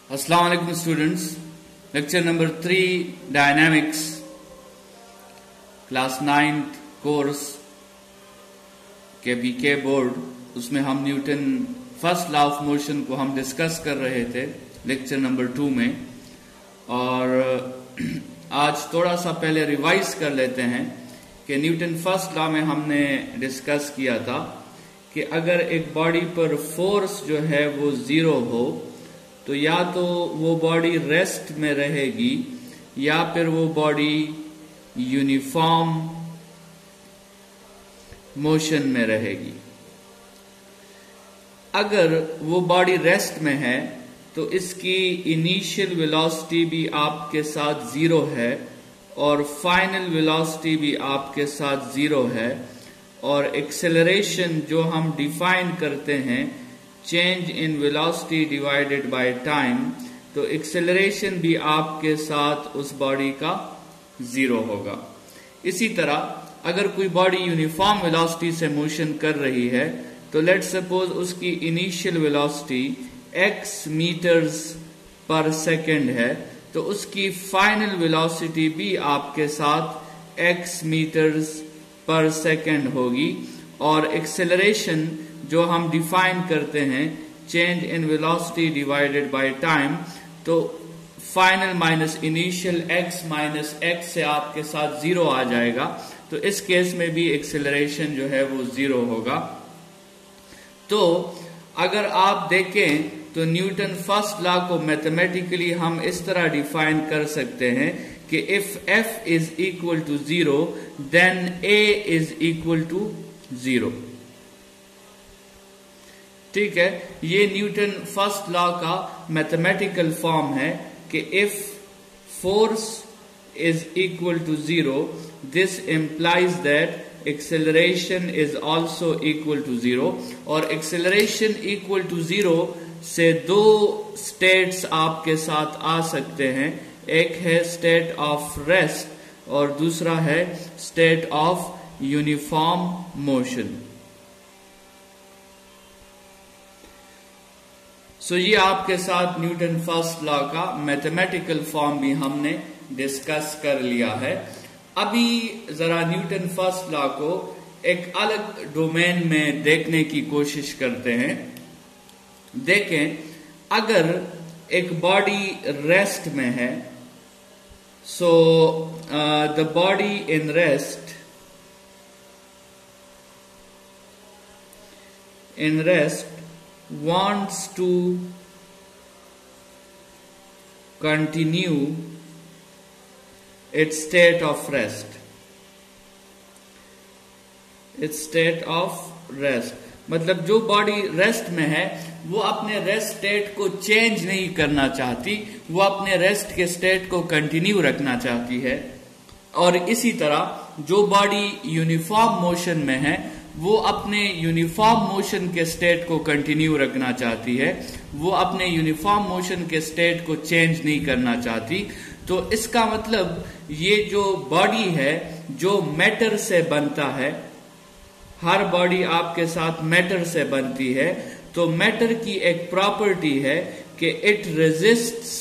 अस्सलाम वालेकुम students. Lecture number 3 dynamics class 9th course के बीके बोर्ड, उसमें हम Newton first law of motion को हम डिस्कस कर रहे थे लेक्चर नंबर 2 में। और आज थोड़ा सा पहले रिवाइज कर लेते हैं कि न्यूटन फर्स्ट लॉ में हमने डिस्कस किया था कि अगर एक बॉडी पर फोर्स जो है वो जीरो हो तो या तो वो बॉडी रेस्ट में रहेगी या फिर वो बॉडी यूनिफॉर्म मोशन में रहेगी। अगर वो बॉडी रेस्ट में है तो इसकी इनिशियल वेलोसिटी भी आपके साथ जीरो है और फाइनल वेलोसिटी भी आपके साथ जीरो है, और एक्सेलरेशन जो हम डिफाइन करते हैं change in velocity divided by time, तो एक्सेलरेशन भी आपके साथ उस बॉडी का जीरो होगा। इसी तरह अगर कोई बॉडी यूनिफॉर्म वेलोसिटी से मोशन कर रही है तो लेट सपोज उसकी initial velocity x metres per second है, तो उसकी फाइनल वेलोसिटी भी आपके साथ x मीटर्स पर सेकेंड होगी, और एक्सेलरेशन जो हम डिफाइन करते हैं change in velocity divided by time, तो फाइनल माइनस इनिशियल x से आपके साथ जीरो आ जाएगा। तो इस केस में भी एक्सेलरेशन जो है वो जीरो होगा। तो अगर आप देखें तो न्यूटन फर्स्ट लॉ को मैथमेटिकली हम इस तरह डिफाइन कर सकते हैं कि if f is equal to zero then a is equal to zero. ठीक है, ये न्यूटन फर्स्ट लॉ का मैथमेटिकल फॉर्म है कि if force is equal to zero this implies that acceleration is also equal to zero. और acceleration equal to zero से दो states आपके साथ आ सकते हैं, एक है स्टेट ऑफ रेस्ट और दूसरा है state of uniform motion. So ये आपके साथ न्यूटन फर्स्ट लॉ का मैथमेटिकल फॉर्म भी हमने डिस्कस कर लिया है। अभी जरा न्यूटन फर्स्ट लॉ को एक अलग डोमेन में देखने की कोशिश करते हैं। देखें, अगर एक बॉडी रेस्ट में है, so the body in rest wants to continue its state of rest. Its state of rest मतलब जो बॉडी रेस्ट में है वो अपने रेस्ट स्टेट को चेंज नहीं करना चाहती, वो अपने रेस्ट के स्टेट को कंटिन्यू रखना चाहती है। और इसी तरह जो बॉडी यूनिफॉर्म मोशन में है वो अपने यूनिफॉर्म मोशन के स्टेट को कंटिन्यू रखना चाहती है, वो अपने यूनिफॉर्म मोशन के स्टेट को चेंज नहीं करना चाहती। तो इसका मतलब ये जो बॉडी है जो मैटर से बनता है, हर बॉडी आपके साथ मैटर से बनती है, तो मैटर की एक प्रॉपर्टी है कि it resists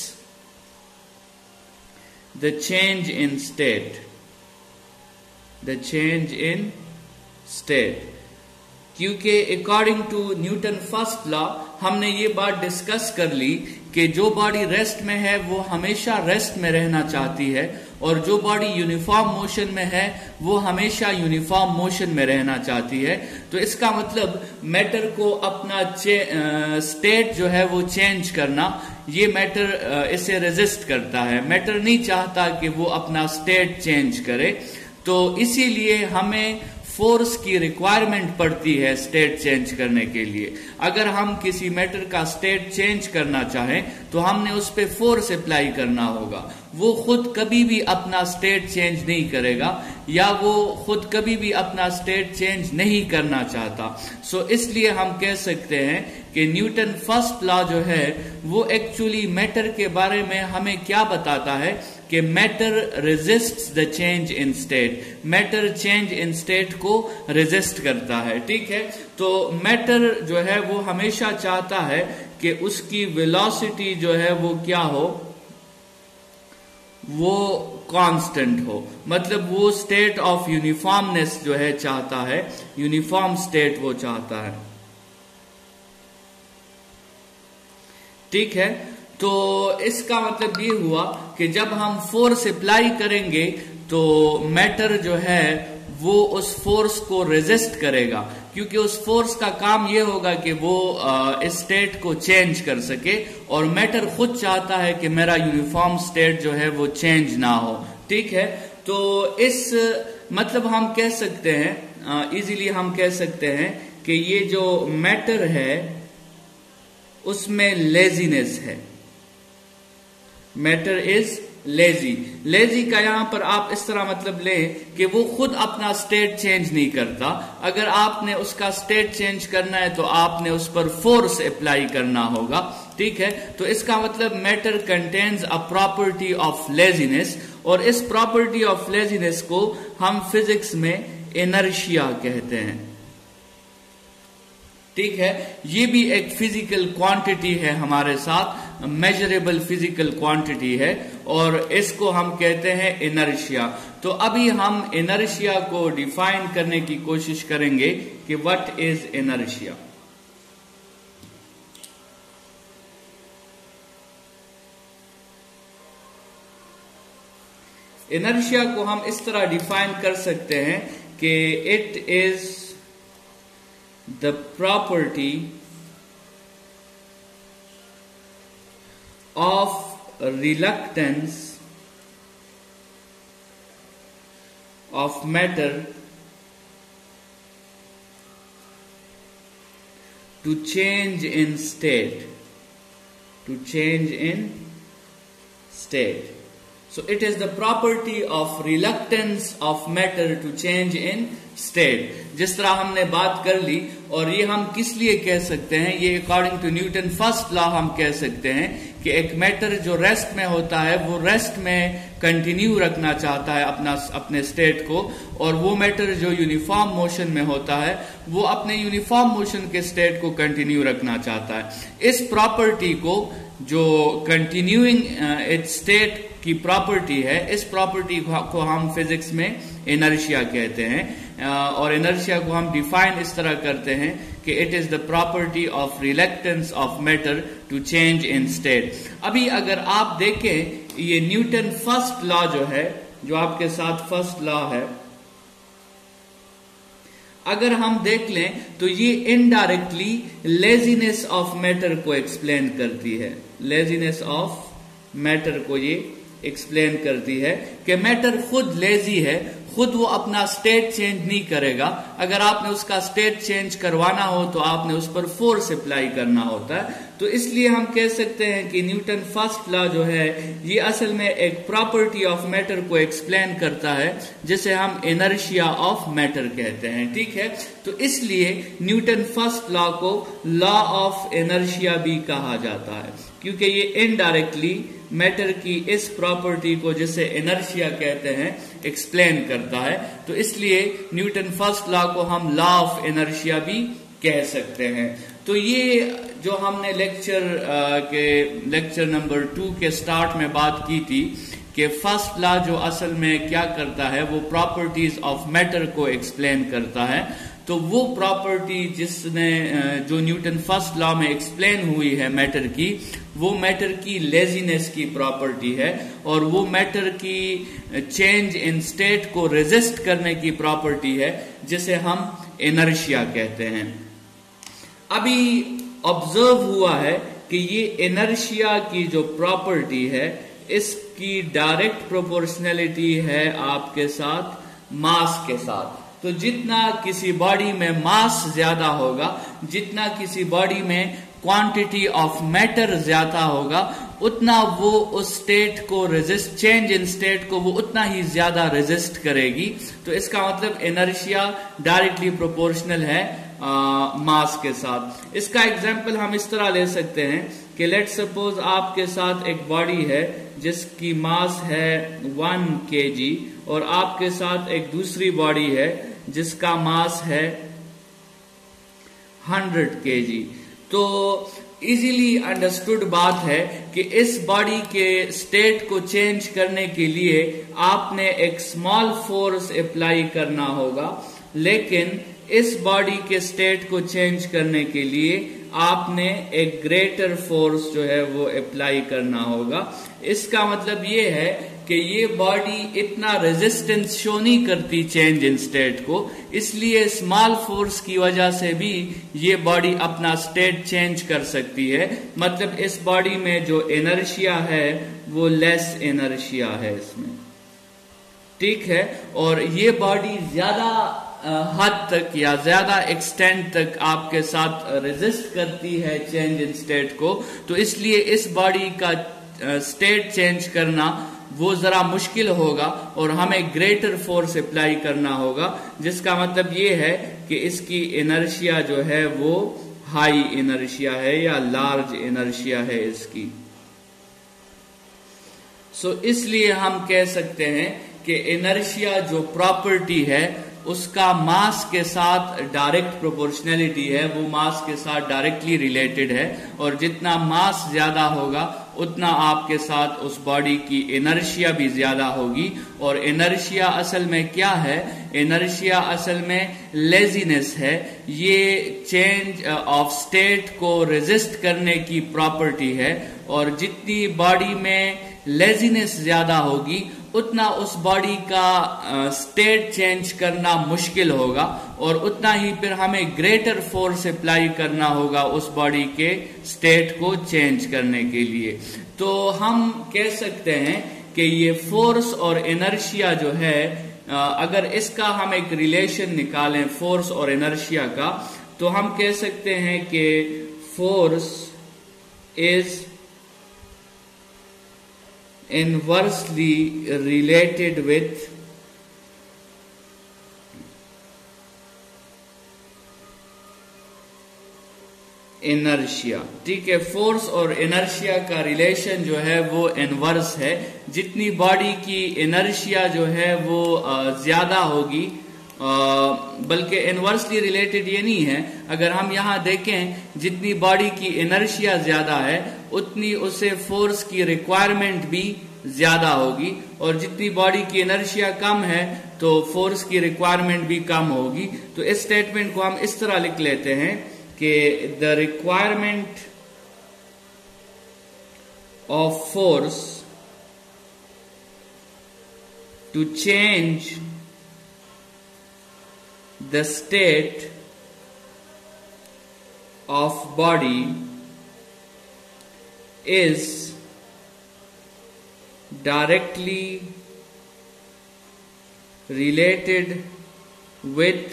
the change in state, the change in state. क्योंकि according to Newton first law हमने ये बात डिस्कस कर ली कि जो बॉडी रेस्ट में है वो हमेशा रेस्ट में रहना चाहती है, और जो बॉडी यूनिफॉर्म मोशन में है वो हमेशा यूनिफॉर्म मोशन में रहना चाहती है। तो इसका मतलब मैटर को अपना स्टेट जो है वो चेंज करना, ये मैटर इसे रेजिस्ट करता है। मैटर नहीं चाहता कि वो अपना स्टेट चेंज करे, तो इसीलिए हमें फोर्स की रिक्वायरमेंट पड़ती है स्टेट चेंज करने के लिए। अगर हम किसी मैटर का स्टेट चेंज करना चाहें तो हमने उस पर फोर्स अप्लाई करना होगा। वो खुद कभी भी अपना स्टेट चेंज नहीं करेगा या वो खुद कभी भी अपना स्टेट चेंज नहीं करना चाहता। सो इसलिए हम कह सकते हैं कि न्यूटन फर्स्ट लॉ जो है वो एक्चुअली मैटर के बारे में हमें क्या बताता है कि matter resists the change in state, matter change in state को रेजिस्ट करता है। ठीक है, तो मैटर जो है वो हमेशा चाहता है कि उसकी वेलोसिटी जो है वो क्या हो, वो कांस्टेंट हो, मतलब वो स्टेट ऑफ यूनिफॉर्मनेस जो है चाहता है, यूनिफॉर्म स्टेट वो चाहता है। ठीक है, तो इसका मतलब ये हुआ कि जब हम फोर्स अप्लाई करेंगे तो मैटर जो है वो उस फोर्स को रेजिस्ट करेगा, क्योंकि उस फोर्स का काम ये होगा कि वो स्टेट को चेंज कर सके, और मैटर खुद चाहता है कि मेरा यूनिफॉर्म स्टेट जो है वो चेंज ना हो। ठीक है, तो इस मतलब हम कह सकते हैं, इजीली हम कह सकते हैं कि ये जो मैटर है उसमें लेजीनेस है, मैटर इज लेजी। लेजी का यहां पर आप इस तरह मतलब लें कि वो खुद अपना स्टेट चेंज नहीं करता, अगर आपने उसका स्टेट चेंज करना है तो आपने उस पर फोर्स अप्लाई करना होगा। ठीक है, तो इसका मतलब matter contains a property of laziness, और इस प्रॉपर्टी ऑफ लेजीनेस को हम फिजिक्स में इनर्शिया कहते हैं। ठीक है, ये भी एक फिजिकल क्वांटिटी है हमारे साथ, मेजरेबल फिजिकल क्वांटिटी है, और इसको हम कहते हैं इनर्शिया। तो अभी हम इनर्शिया को डिफाइन करने की कोशिश करेंगे कि व्हाट इज इनर्शिया। इनर्शिया को हम इस तरह डिफाइन कर सकते हैं कि it is the property of reluctance of matter to change in state, to change in state. So it is the property of reluctance of matter to change in state. जिस तरह हमने बात कर ली, और ये हम किस लिए कह सकते हैं, ये according to Newton first law हम कह सकते हैं कि एक मैटर जो रेस्ट में होता है वो रेस्ट में कंटिन्यू रखना चाहता है अपने स्टेट को, और वो मैटर जो यूनिफॉर्म मोशन में होता है वो अपने यूनिफॉर्म मोशन के स्टेट को कंटिन्यू रखना चाहता है। इस प्रॉपर्टी को जो कंटिन्यूइंग इट्स स्टेट की प्रॉपर्टी है, इस प्रॉपर्टी को हम फिजिक्स में इनर्शिया कहते हैं, और इनर्शिया को हम डिफाइन इस तरह करते हैं कि it is the property of reluctance of matter to change in state. अभी अगर आप देखें ये न्यूटन फर्स्ट लॉ जो है, जो आपके साथ फर्स्ट लॉ है, अगर हम देख लें तो ये इनडायरेक्टली लेजीनेस ऑफ मैटर को एक्सप्लेन करती है, लेजीनेस ऑफ मैटर को ये एक्सप्लेन करती है कि मैटर खुद लेजी है, खुद वो अपना स्टेट चेंज नहीं करेगा। अगर आपने उसका स्टेट चेंज करवाना हो तो आपने उस पर फोर्स अप्लाई करना होता है। तो इसलिए हम कह सकते हैं कि न्यूटन फर्स्ट लॉ जो है ये असल में एक प्रॉपर्टी ऑफ मैटर को एक्सप्लेन करता है, जिसे हम इनर्शिया ऑफ मैटर कहते हैं। ठीक है, तो इसलिए न्यूटन फर्स्ट लॉ को लॉ ऑफ इनर्शिया भी कहा जाता है, क्योंकि ये इनडायरेक्टली मैटर की इस प्रॉपर्टी को, जिसे इनर्शिया कहते हैं, एक्सप्लेन करता है। तो इसलिए न्यूटन फर्स्ट लॉ को हम लॉ ऑफ इनर्शिया भी कह सकते हैं। तो ये जो हमने लेक्चर नंबर 2 के स्टार्ट में बात की थी कि फर्स्ट लॉ जो असल में क्या करता है, वो प्रॉपर्टीज ऑफ मैटर को एक्सप्लेन करता है। तो वो प्रॉपर्टी जो न्यूटन फर्स्ट लॉ में एक्सप्लेन हुई है मैटर की, वो मैटर की लेजीनेस की प्रॉपर्टी है, और वो मैटर की चेंज इन स्टेट को रेजिस्ट करने की प्रॉपर्टी है, जिसे हम इनर्शिया कहते हैं। अभी ऑब्जर्व हुआ है कि ये इनर्शिया की जो प्रॉपर्टी है, इसकी डायरेक्ट प्रोपोर्शनैलिटी है आपके साथ मास के साथ। तो जितना किसी बॉडी में मास ज्यादा होगा, जितना किसी बॉडी में क्वांटिटी ऑफ मैटर ज्यादा होगा, उतना वो उस स्टेट को रेजिस्ट, चेंज इन स्टेट को वो उतना ही ज्यादा रेजिस्ट करेगी। तो इसका मतलब इनर्शिया डायरेक्टली प्रोपोर्शनल है मास के साथ। इसका एग्जाम्पल हम इस तरह ले सकते हैं कि लेट्स सपोज आपके साथ एक बॉडी है जिसकी मास है 1 kg, और आपके साथ एक दूसरी बॉडी है जिसका मास है 100 kg। तो इजीली अंडरस्टूड बात है कि इस बॉडी के स्टेट को चेंज करने के लिए आपने एक स्मॉल फोर्स अप्लाई करना होगा, लेकिन इस बॉडी के स्टेट को चेंज करने के लिए आपने एक ग्रेटर फोर्स जो है वो अप्लाई करना होगा। इसका मतलब ये है कि ये बॉडी इतना रेजिस्टेंस शो नहीं करती चेंज इन स्टेट को, इसलिए स्मॉल फोर्स की वजह से भी ये बॉडी अपना स्टेट चेंज कर सकती है। मतलब इस बॉडी में जो इनर्शिया है वो लेस इनर्शिया है इसमें, ठीक है। और ये बॉडी ज्यादा हद तक या ज्यादा एक्सटेंड तक आपके साथ रेजिस्ट करती है चेंज इन स्टेट को, तो इसलिए इस बॉडी का स्टेट चेंज करना वो जरा मुश्किल होगा और हमें ग्रेटर फोर्स अप्लाई करना होगा, जिसका मतलब ये है कि इसकी इनर्शिया जो है वो हाई इनर्शिया है या लार्ज इनर्शिया है इसकी। सो इसलिए हम कह सकते हैं कि इनर्शिया जो प्रॉपर्टी है उसका मास के साथ डायरेक्ट प्रोपोर्शनैलिटी है, वो मास के साथ डायरेक्टली रिलेटेड है, और जितना मास ज्यादा होगा उतना आपके साथ उस बॉडी की इनर्शिया भी ज्यादा होगी। और इनर्शिया असल में क्या है? इनर्शिया असल में लेजीनेस है, ये चेंज ऑफ स्टेट को रेजिस्ट करने की प्रॉपर्टी है, और जितनी बॉडी में लेजीनेस ज्यादा होगी उतना उस बॉडी का स्टेट चेंज करना मुश्किल होगा, और उतना ही फिर हमें ग्रेटर फोर्स अप्लाई करना होगा उस बॉडी के स्टेट को चेंज करने के लिए। तो हम कह सकते हैं कि ये फोर्स और इनर्शिया जो है, अगर इसका हम एक रिलेशन निकालें फोर्स और इनर्शिया का, तो हम कह सकते हैं कि force is inversely related with inertia, ठीक है। फोर्स और इनर्शिया का रिलेशन जो है वो इनवर्स है। जितनी बॉडी की इनर्शिया जो है वो ज्यादा होगी, बल्कि इनवर्सली रिलेटेड ये नहीं है, अगर हम यहाँ देखें जितनी बॉडी की इनर्शिया ज्यादा है उतनी उसे फोर्स की रिक्वायरमेंट भी ज्यादा होगी, और जितनी बॉडी की इनर्शिया कम है तो फोर्स की रिक्वायरमेंट भी कम होगी। तो इस स्टेटमेंट को हम इस तरह लिख लेते हैं कि the requirement of force to change the state of body is directly related with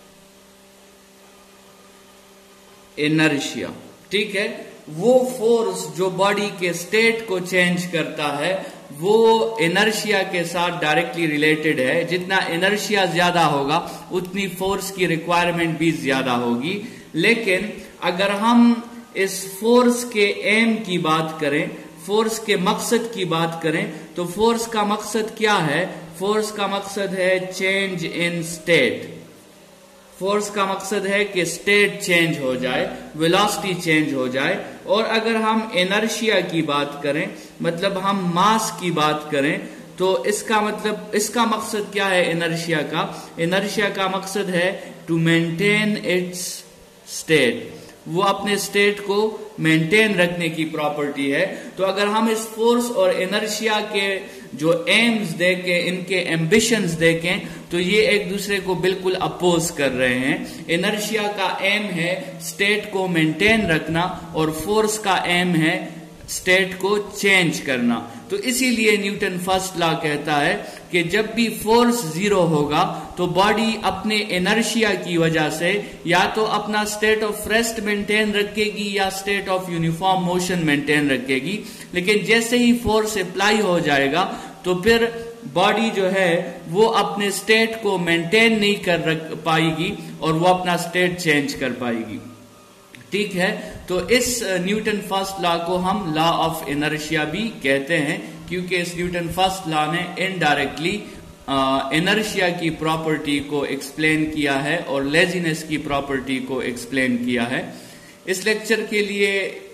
inertia, ठीक है। वो फोर्स जो बॉडी के स्टेट को चेंज करता है वो इनर्शिया के साथ डायरेक्टली रिलेटेड है। जितना इनर्शिया ज्यादा होगा उतनी फोर्स की रिक्वायरमेंट भी ज्यादा होगी। लेकिन अगर हम इस फोर्स के एम की बात करें, फोर्स के मकसद की बात करें, तो फोर्स का मकसद क्या है? फोर्स का मकसद है चेंज इन स्टेट। फोर्स का मकसद है कि स्टेट चेंज हो जाए, वेलोसिटी चेंज हो जाए। और अगर हम इनर्शिया की बात करें, मतलब हम मास की बात करें, तो इसका मतलब, इसका मकसद क्या है इनर्शिया का? इनर्शिया का मकसद है टू मेंटेन इट्स स्टेट, वो अपने स्टेट को मेंटेन रखने की प्रॉपर्टी है। तो अगर हम इस फोर्स और इनर्शिया के जो एम्स देखें, इनके एम्बिशंस देखें, तो ये एक दूसरे को बिल्कुल अपोज कर रहे हैं। इनर्शिया का एम है स्टेट को मेंटेन रखना और फोर्स का एम है स्टेट को चेंज करना। तो इसीलिए न्यूटन फर्स्ट लॉ कहता है कि जब भी फोर्स जीरो होगा तो बॉडी अपने इनर्शिया की वजह से या तो अपना स्टेट ऑफ रेस्ट मेंटेन रखेगी या state of uniform motion maintain रखेगी। लेकिन जैसे ही फोर्स अप्लाई हो जाएगा तो फिर बॉडी जो है वो अपने स्टेट को मेंटेन नहीं कर पाएगी और वो अपना स्टेट चेंज कर पाएगी, ठीक है। तो इस न्यूटन फर्स्ट लॉ को हम लॉ ऑफ इनर्शिया भी कहते हैं, क्योंकि इस न्यूटन फर्स्ट लॉ ने इनडायरेक्टली इनर्शिया की प्रॉपर्टी को एक्सप्लेन किया है और लेजीनेस की प्रॉपर्टी को एक्सप्लेन किया है। इस लेक्चर के लिए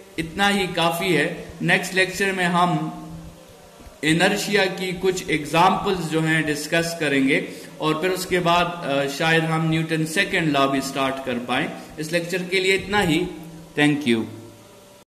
इतना ही काफी है। नेक्स्ट लेक्चर में हम इनर्शिया की कुछ एग्जाम्पल्स जो हैं डिस्कस करेंगे और फिर उसके बाद शायद हम न्यूटन सेकंड लॉ भी स्टार्ट कर पाए। इस लेक्चर के लिए इतना ही। Thank you.